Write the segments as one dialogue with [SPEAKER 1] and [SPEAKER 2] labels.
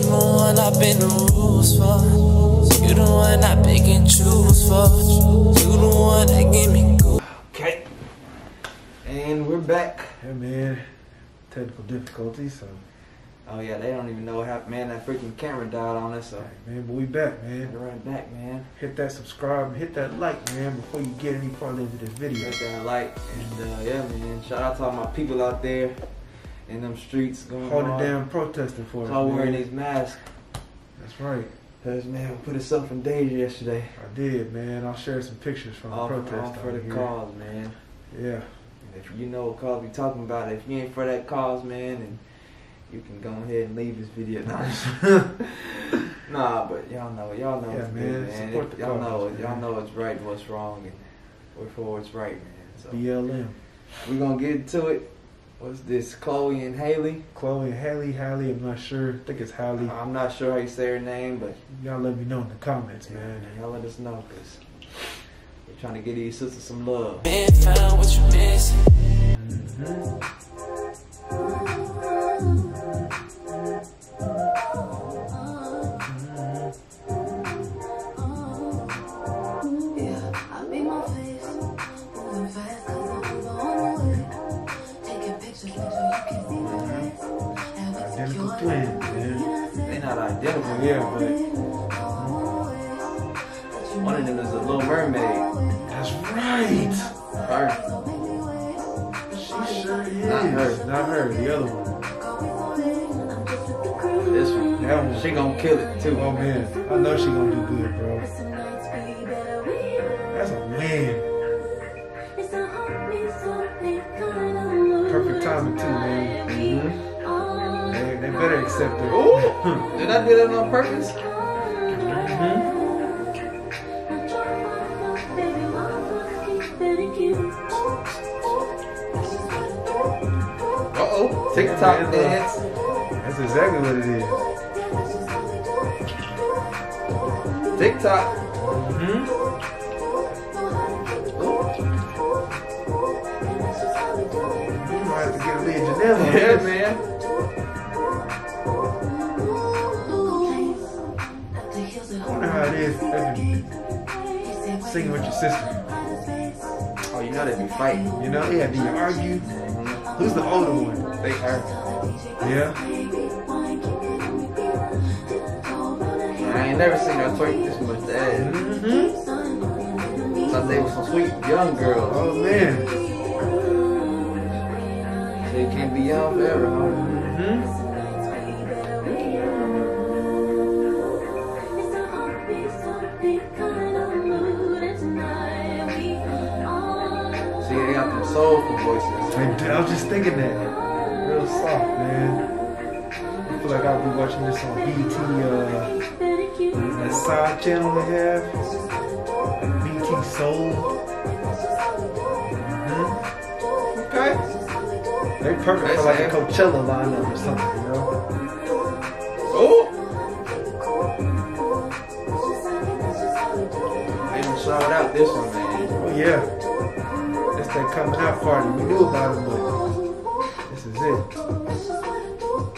[SPEAKER 1] the one I bend the rules for. You the one I pick and choose for. You the one that give me good.
[SPEAKER 2] Okay. And we're back.
[SPEAKER 3] Yeah, man. Technical difficulties, so.
[SPEAKER 2] Oh yeah, they don't even know what happened, man. That freaking camera died on us, so.
[SPEAKER 3] Right, man, but we back, man.
[SPEAKER 2] We're right back, man.
[SPEAKER 3] Hit that subscribe and hit that like, man, before you get any farther into this video.
[SPEAKER 2] Hit that like, and yeah, man. Shout out to all my people out there in them streets going
[SPEAKER 3] Holding
[SPEAKER 2] on.
[SPEAKER 3] down, protesting for us,
[SPEAKER 2] all
[SPEAKER 3] man.
[SPEAKER 2] wearing these masks.
[SPEAKER 3] That's right.
[SPEAKER 2] Cause man, we put ourselves in danger yesterday.
[SPEAKER 3] I did, man. I'll share some pictures from
[SPEAKER 2] All
[SPEAKER 3] the protest
[SPEAKER 2] for the
[SPEAKER 3] here.
[SPEAKER 2] cause, man.
[SPEAKER 3] Yeah.
[SPEAKER 2] And if you know what cause we talking about, if you ain't for that cause, man, and you can go ahead and leave this video. Nah, but y'all know
[SPEAKER 3] Yeah,
[SPEAKER 2] it's
[SPEAKER 3] man.
[SPEAKER 2] good, man.
[SPEAKER 3] Support the
[SPEAKER 2] Y'all
[SPEAKER 3] cause,
[SPEAKER 2] know
[SPEAKER 3] man.
[SPEAKER 2] y'all know it's right and what's wrong, and we're for what's right, man. So
[SPEAKER 3] BLM.
[SPEAKER 2] we're gonna get into it. What's this? Chloe and Haley?
[SPEAKER 3] Chloe and Haley. I'm not sure. I think it's Haley.
[SPEAKER 2] I'm not sure how you say her name, but
[SPEAKER 3] Y'all let me know in the comments, man.
[SPEAKER 2] y'all let us know, cause we're trying to get these sisters some love.
[SPEAKER 1] Been found what you missing.
[SPEAKER 3] Identical twins, man.
[SPEAKER 2] They not identical,
[SPEAKER 3] Yeah, but
[SPEAKER 2] one of them is a Little Mermaid.
[SPEAKER 3] that's right.
[SPEAKER 2] Her.
[SPEAKER 3] She sure is.
[SPEAKER 2] Not her.
[SPEAKER 3] Not her. The other one.
[SPEAKER 2] This one.
[SPEAKER 3] That one.
[SPEAKER 2] She gonna kill it too.
[SPEAKER 3] Oh man, I know she gonna do good, bro. That's a win. Perfect timing too, man. They better accept it.
[SPEAKER 2] Ooh! Did I do that on purpose? Uh-oh. TikTok
[SPEAKER 3] Yeah, man,
[SPEAKER 2] dance.
[SPEAKER 3] That's exactly what it is.
[SPEAKER 2] TikTok.
[SPEAKER 3] You might have to get a lead Janelle on
[SPEAKER 2] Yeah,
[SPEAKER 3] this.
[SPEAKER 2] man.
[SPEAKER 3] I wonder how it is singing with your sister.
[SPEAKER 2] Oh, you know they be fighting.
[SPEAKER 3] You know, yeah, do you argue? Who's the older one?
[SPEAKER 2] They her.
[SPEAKER 3] Yeah.
[SPEAKER 2] I ain't never seen her twerk this much to ass. Thought they were some sweet young girls.
[SPEAKER 3] Oh man.
[SPEAKER 2] They can't be young forever, See, they got them soulful voices.
[SPEAKER 3] I was just thinking that. Real soft, man. I feel like I'll be watching this on BT, that side channel they have. Like BT Soul.
[SPEAKER 2] Okay.
[SPEAKER 3] They're perfect for like a Coachella lineup or something, you know?
[SPEAKER 2] Oh! They done shot out this one, man.
[SPEAKER 3] Oh yeah. It's that coming out party. We knew about it, but this is it.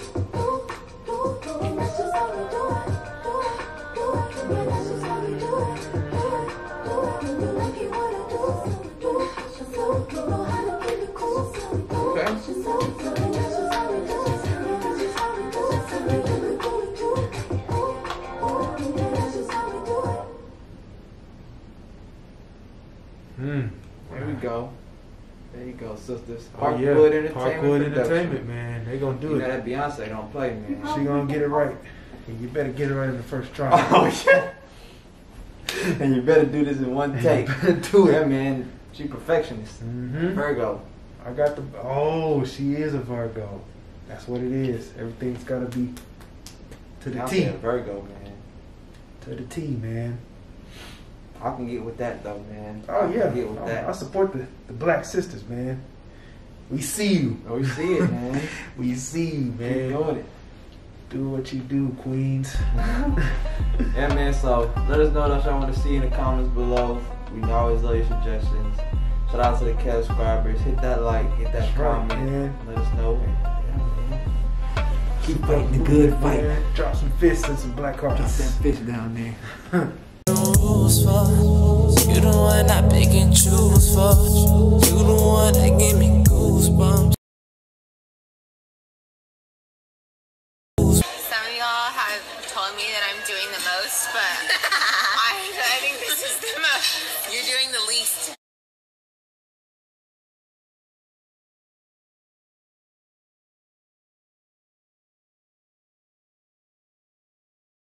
[SPEAKER 2] There we go. There you go, sisters.
[SPEAKER 3] Oh yeah.
[SPEAKER 2] Parkwood Entertainment.
[SPEAKER 3] Parkwood
[SPEAKER 2] Production.
[SPEAKER 3] Entertainment, man. They gonna do
[SPEAKER 2] You
[SPEAKER 3] it.
[SPEAKER 2] know that Beyonce don't play, man.
[SPEAKER 3] She gonna get it right. And you better get it right in the first try.
[SPEAKER 2] Oh yeah. And you better do this in one take.
[SPEAKER 3] Do it.
[SPEAKER 2] Yeah, man. She perfectionist. Virgo.
[SPEAKER 3] I got the. Oh, she is a Virgo. That's what it is. Everything's gotta be to the
[SPEAKER 2] I'm
[SPEAKER 3] T.
[SPEAKER 2] saying Virgo, man.
[SPEAKER 3] To the T, man.
[SPEAKER 2] I can get with that though, man.
[SPEAKER 3] Oh
[SPEAKER 2] I
[SPEAKER 3] yeah.
[SPEAKER 2] can get with that.
[SPEAKER 3] I support the black sisters, man. We see you.
[SPEAKER 2] Oh, we see it, man.
[SPEAKER 3] We see you,
[SPEAKER 2] Keep
[SPEAKER 3] man.
[SPEAKER 2] doing it.
[SPEAKER 3] Do what you do, queens.
[SPEAKER 2] Yeah, man. So let us know what y'all want to see in the comments below. We always love your suggestions. Shout out to the cat subscribers. Hit that like, hit that
[SPEAKER 3] That's right,
[SPEAKER 2] comment.
[SPEAKER 3] man.
[SPEAKER 2] Let us know. Yeah, man.
[SPEAKER 4] Keep fighting the good fight.
[SPEAKER 3] Man. Drop some fists and some black
[SPEAKER 4] Drop
[SPEAKER 3] hearts.
[SPEAKER 4] that fish down there.
[SPEAKER 1] Rules for you, the one I pick and choose for. You the one that give me goosebumps.
[SPEAKER 5] Some of y'all have told me that I'm doing the most, but I think this is the most. You're doing the least.